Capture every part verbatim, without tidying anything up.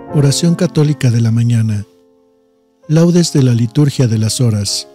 Oración católica de la mañana. Laudes de la liturgia de las horas.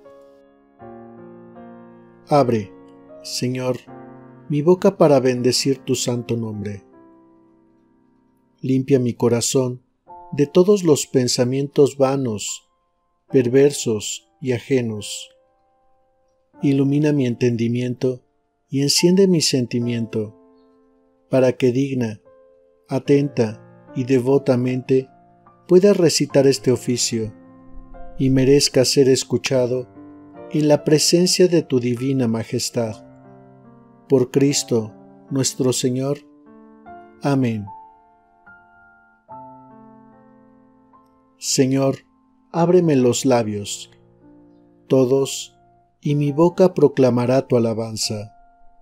Abre, Señor, mi boca para bendecir tu santo nombre. Limpia mi corazón de todos los pensamientos vanos, perversos y ajenos. Ilumina mi entendimiento y enciende mi sentimiento, para que digna, atenta y devotamente pueda recitar este oficio y merezca ser escuchado en la presencia de tu divina majestad. Por Cristo nuestro Señor. Amén. Señor, ábreme los labios, todos, y mi boca proclamará tu alabanza.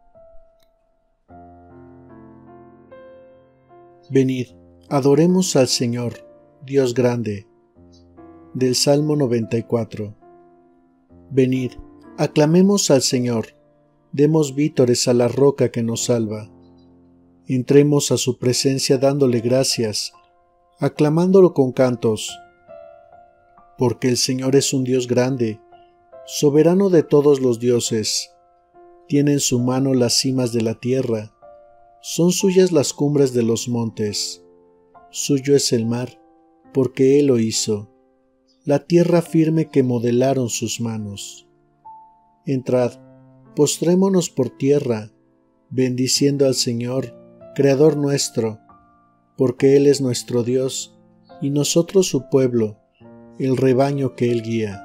Venid, adoremos al Señor, Dios grande. Del Salmo noventa y cuatro. Venid, aclamemos al Señor, demos vítores a la roca que nos salva. Entremos a su presencia dándole gracias, aclamándolo con cantos. Porque el Señor es un Dios grande, soberano de todos los dioses. Tiene en su mano las cimas de la tierra, son suyas las cumbres de los montes. Suyo es el mar, porque Él lo hizo, la tierra firme que modelaron sus manos. Entrad, postrémonos por tierra, bendiciendo al Señor, Creador nuestro, porque Él es nuestro Dios, y nosotros su pueblo, el rebaño que Él guía.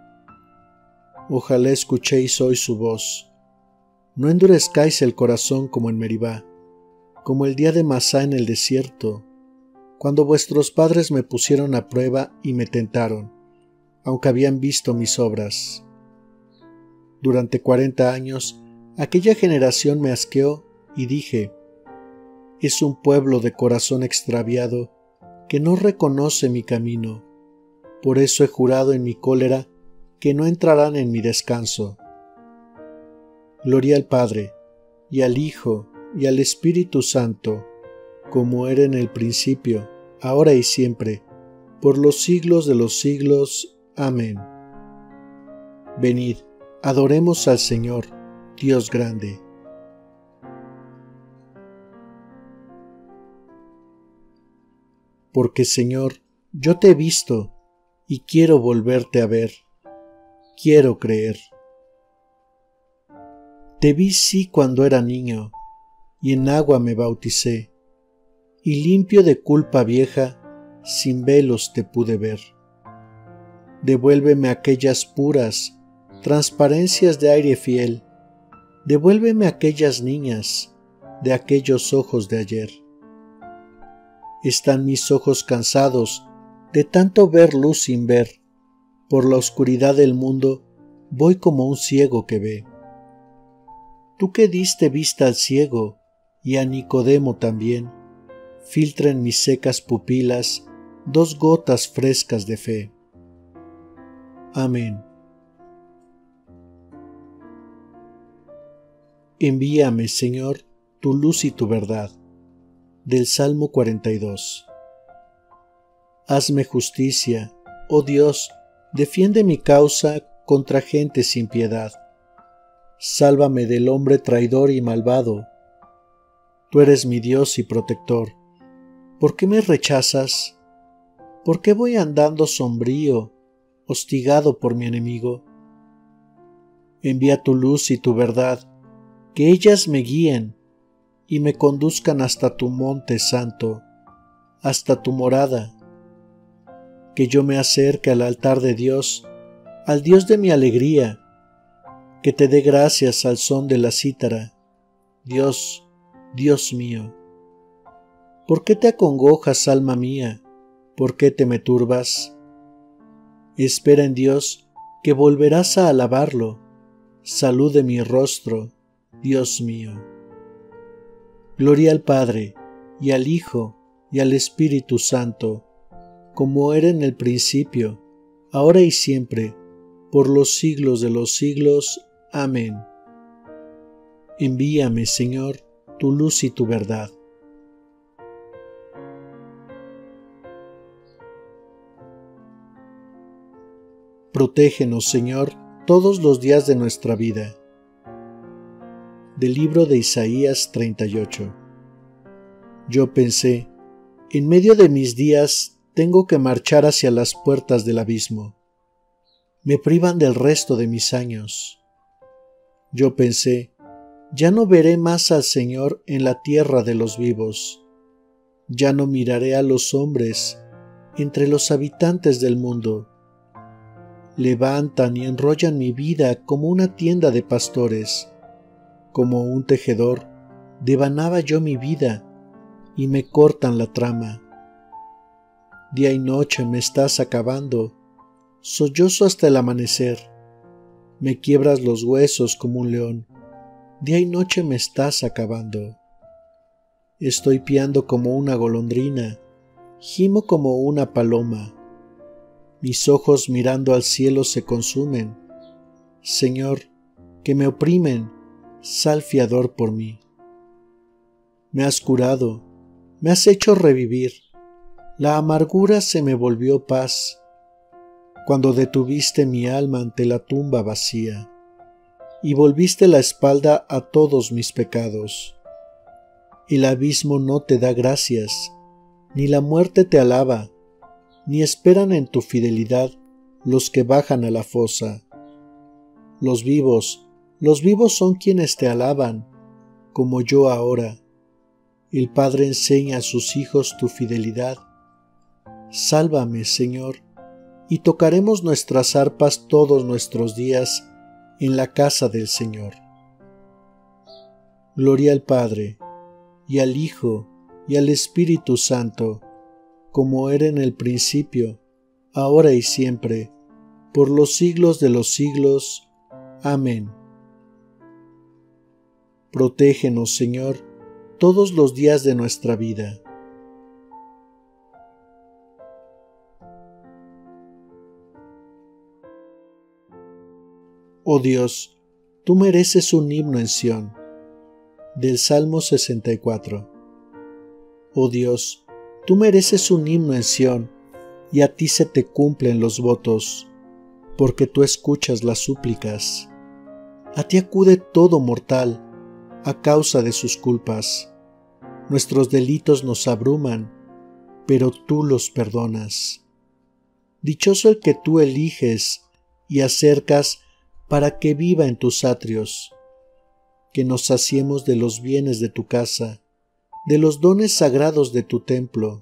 Ojalá escuchéis hoy su voz. No endurezcáis el corazón como en Meribá, como el día de Masá en el desierto, cuando vuestros padres me pusieron a prueba y me tentaron, aunque habían visto mis obras. Durante cuarenta años, aquella generación me asqueó y dije, es un pueblo de corazón extraviado que no reconoce mi camino. Por eso he jurado en mi cólera que no entrarán en mi descanso. Gloria al Padre, y al Hijo, y al Espíritu Santo, como era en el principio, ahora y siempre, por los siglos de los siglos. Amén. Venid, adoremos al Señor, Dios grande. Porque, Señor, yo te he visto, y quiero volverte a ver. Quiero creer. Te vi sí cuando era niño, y en agua me bauticé, y limpio de culpa vieja, sin velos te pude ver. Devuélveme aquellas puras transparencias de aire fiel, devuélveme aquellas niñas de aquellos ojos de ayer. Están mis ojos cansados de tanto ver luz sin ver, por la oscuridad del mundo voy como un ciego que ve. Tú que diste vista al ciego y a Nicodemo también, filtra en mis secas pupilas dos gotas frescas de fe. Amén. Envíame, Señor, tu luz y tu verdad. Del Salmo cuarenta y dos. Hazme justicia, oh Dios, defiende mi causa contra gente sin piedad. Sálvame del hombre traidor y malvado. Tú eres mi Dios y protector. ¿Por qué me rechazas? ¿Por qué voy andando sombrío, hostigado por mi enemigo? Envía tu luz y tu verdad, que ellas me guíen y me conduzcan hasta tu monte santo, hasta tu morada. Que yo me acerque al altar de Dios, al Dios de mi alegría, que te dé gracias al son de la cítara. Dios, Dios mío. ¿Por qué te acongojas, alma mía? ¿Por qué te me turbas? Espera en Dios, que volverás a alabarlo. Salud de mi rostro, Dios mío. Gloria al Padre, y al Hijo, y al Espíritu Santo, como era en el principio, ahora y siempre, por los siglos de los siglos. Amén. Envíame, Señor, tu luz y tu verdad. Protégenos, Señor, todos los días de nuestra vida. Del libro de Isaías treinta y ocho. Yo pensé, en medio de mis días tengo que marchar hacia las puertas del abismo. Me privan del resto de mis años. Yo pensé, ya no veré más al Señor en la tierra de los vivos. Ya no miraré a los hombres entre los habitantes del mundo. Levantan y enrollan mi vida como una tienda de pastores. Como un tejedor, devanaba yo mi vida y me cortan la trama. Día y noche me estás acabando, sollozo hasta el amanecer. Me quiebras los huesos como un león, día y noche me estás acabando. Estoy piando como una golondrina, gimo como una paloma. Mis ojos mirando al cielo se consumen. Señor, que me oprimen, sal fiador por mí. Me has curado, me has hecho revivir. La amargura se me volvió paz, cuando detuviste mi alma ante la tumba vacía, y volviste la espalda a todos mis pecados. El abismo no te da gracias, ni la muerte te alaba, ni esperan en tu fidelidad los que bajan a la fosa. Los vivos, los vivos son quienes te alaban, como yo ahora. El Padre enseña a sus hijos tu fidelidad. Sálvame, Señor, y tocaremos nuestras arpas todos nuestros días en la casa del Señor. Gloria al Padre, y al Hijo, y al Espíritu Santo, como era en el principio, ahora y siempre, por los siglos de los siglos. Amén. Protégenos, Señor, todos los días de nuestra vida. Oh Dios, tú mereces un himno en Sión. Del Salmo sesenta y cuatro. Oh Dios, tú mereces un himno en Sión, y a ti se te cumplen los votos, porque tú escuchas las súplicas. A ti acude todo mortal, a causa de sus culpas. Nuestros delitos nos abruman, pero tú los perdonas. Dichoso el que tú eliges y acercas para que viva en tus atrios. Que nos saciemos de los bienes de tu casa, de los dones sagrados de tu templo.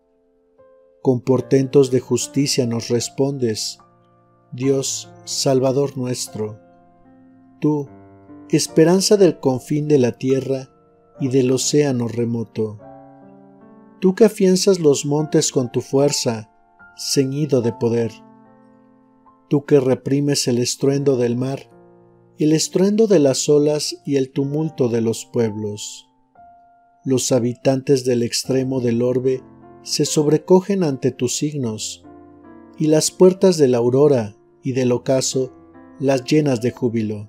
Con portentos de justicia nos respondes, Dios, Salvador nuestro. Tú, esperanza del confín de la tierra y del océano remoto. Tú que afianzas los montes con tu fuerza, ceñido de poder. Tú que reprimes el estruendo del mar, el estruendo de las olas y el tumulto de los pueblos. Los habitantes del extremo del orbe se sobrecogen ante tus signos, y las puertas de la aurora y del ocaso las llenas de júbilo.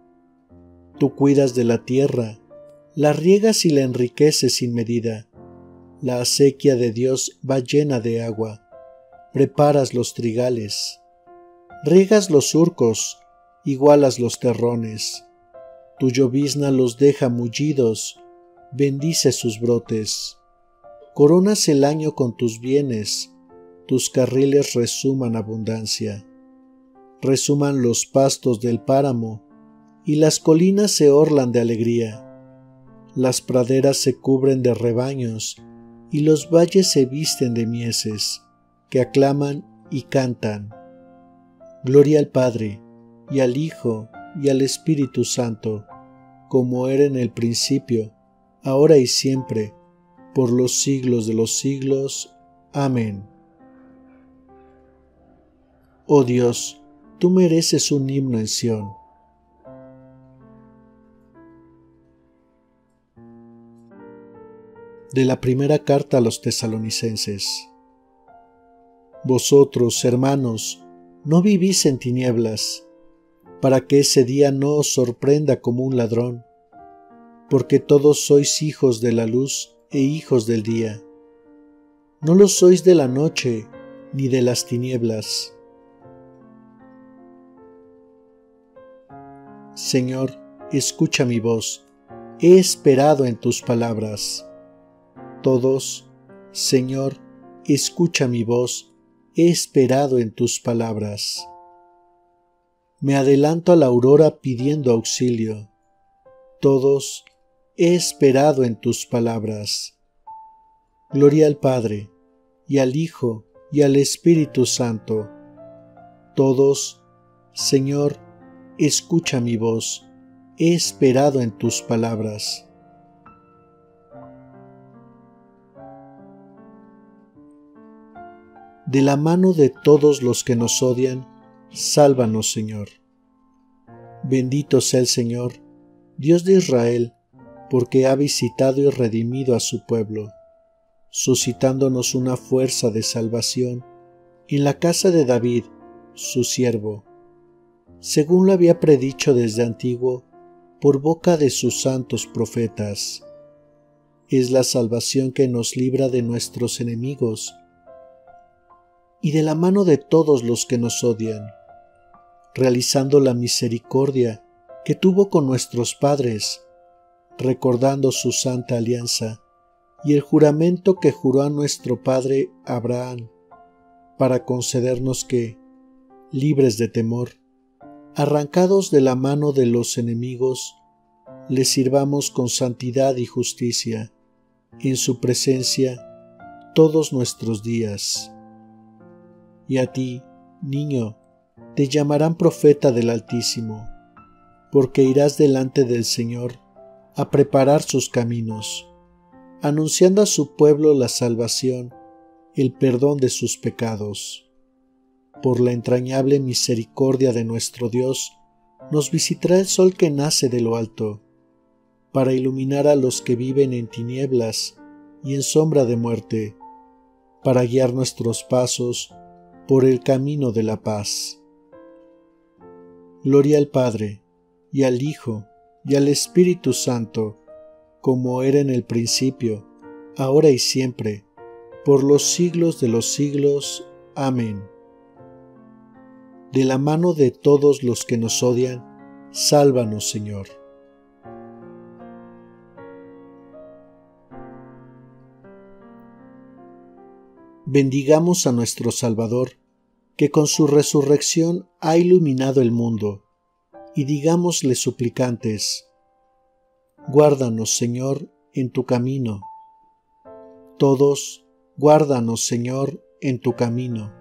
Tú cuidas de la tierra, la riegas y la enriqueces sin medida. La acequia de Dios va llena de agua. Preparas los trigales. Riegas los surcos, igualas los terrones. Tu llovizna los deja mullidos, bendice sus brotes. Coronas el año con tus bienes, tus carriles resuman abundancia. Resuman los pastos del páramo, y las colinas se orlan de alegría. Las praderas se cubren de rebaños, y los valles se visten de mieses, que aclaman y cantan. Gloria al Padre, y al Hijo, y al Espíritu Santo, como era en el principio, ahora y siempre, por los siglos de los siglos. Amén. Oh Dios, tú mereces un himno en Sión. De la primera carta a los tesalonicenses. Vosotros, hermanos, no vivís en tinieblas, para que ese día no os sorprenda como un ladrón, porque todos sois hijos de la luz e hijos del día. No lo sois de la noche ni de las tinieblas. Señor, escucha mi voz. He esperado en tus palabras. Todos, Señor, escucha mi voz. He esperado en tus palabras. Me adelanto a la aurora pidiendo auxilio. Todos, he esperado en tus palabras. Gloria al Padre, y al Hijo, y al Espíritu Santo. Todos, Señor, escucha mi voz. He esperado en tus palabras. De la mano de todos los que nos odian, sálvanos, Señor. Bendito sea el Señor, Dios de Israel, porque ha visitado y redimido a su pueblo, suscitándonos una fuerza de salvación en la casa de David, su siervo, según lo había predicho desde antiguo por boca de sus santos profetas. Es la salvación que nos libra de nuestros enemigos y de la mano de todos los que nos odian, realizando la misericordia que tuvo con nuestros padres, recordando su santa alianza y el juramento que juró a nuestro padre Abraham, para concedernos que, libres de temor, arrancados de la mano de los enemigos, le sirvamos con santidad y justicia en su presencia todos nuestros días. Y a ti, niño, te llamarán profeta del Altísimo, porque irás delante del Señor a preparar sus caminos, anunciando a su pueblo la salvación, el perdón de sus pecados. Por la entrañable misericordia de nuestro Dios, nos visitará el sol que nace de lo alto, para iluminar a los que viven en tinieblas y en sombra de muerte, para guiar nuestros pasos por el camino de la paz. Gloria al Padre, y al Hijo, y al Espíritu Santo, como era en el principio, ahora y siempre, por los siglos de los siglos. Amén. De la mano de todos los que nos odian, sálvanos, Señor. Bendigamos a nuestro Salvador, que con su resurrección ha iluminado el mundo, y digámosle suplicantes: guárdanos, Señor, en tu camino. Todos, guárdanos, Señor, en tu camino.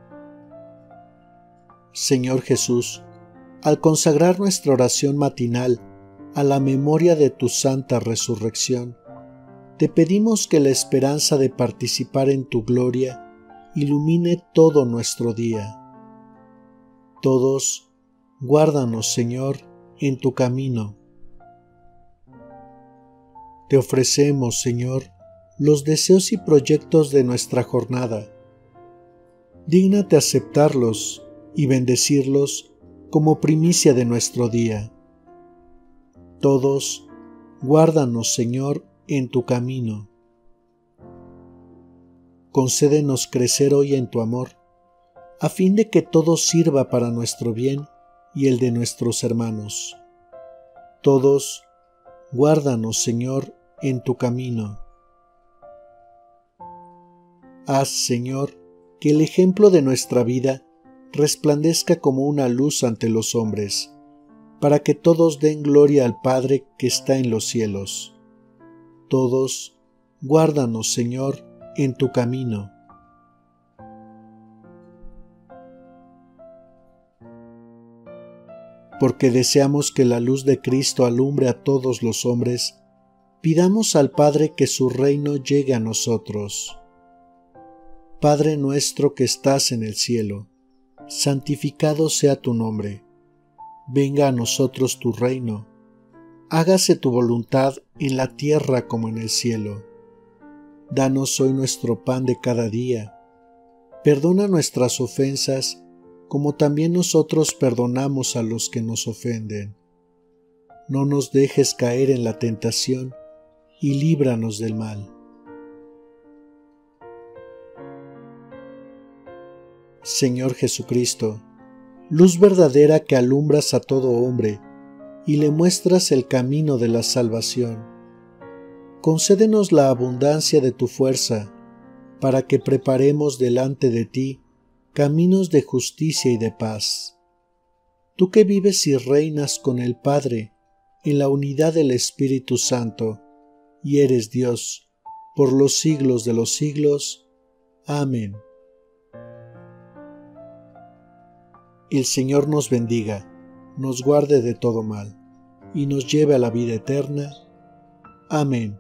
Señor Jesús, al consagrar nuestra oración matinal a la memoria de tu santa resurrección, te pedimos que la esperanza de participar en tu gloria ilumine todo nuestro día. Todos, guárdanos, Señor, en tu camino. Te ofrecemos, Señor, los deseos y proyectos de nuestra jornada. Dígnate aceptarlos y bendecirlos como primicia de nuestro día. Todos, guárdanos, Señor, en tu camino. Concédenos crecer hoy en tu amor, a fin de que todo sirva para nuestro bien y el de nuestros hermanos. Todos, guárdanos, Señor, en tu camino. Haz, Señor, que el ejemplo de nuestra vida resplandezca como una luz ante los hombres, para que todos den gloria al Padre que está en los cielos. Todos, guárdanos, Señor, en tu camino. Porque deseamos que la luz de Cristo alumbre a todos los hombres, pidamos al Padre que su reino llegue a nosotros. Padre nuestro que estás en el cielo, santificado sea tu nombre. Venga a nosotros tu reino. Hágase tu voluntad en la tierra como en el cielo. Danos hoy nuestro pan de cada día. Perdona nuestras ofensas, como también nosotros perdonamos a los que nos ofenden. No nos dejes caer en la tentación, y líbranos del mal. Señor Jesucristo, luz verdadera que alumbras a todo hombre, y le muestras el camino de la salvación. Concédenos la abundancia de tu fuerza, para que preparemos delante de ti caminos de justicia y de paz. Tú que vives y reinas con el Padre en la unidad del Espíritu Santo, y eres Dios por los siglos de los siglos. Amén. El Señor nos bendiga, nos guarde de todo mal, y nos lleve a la vida eterna. Amén.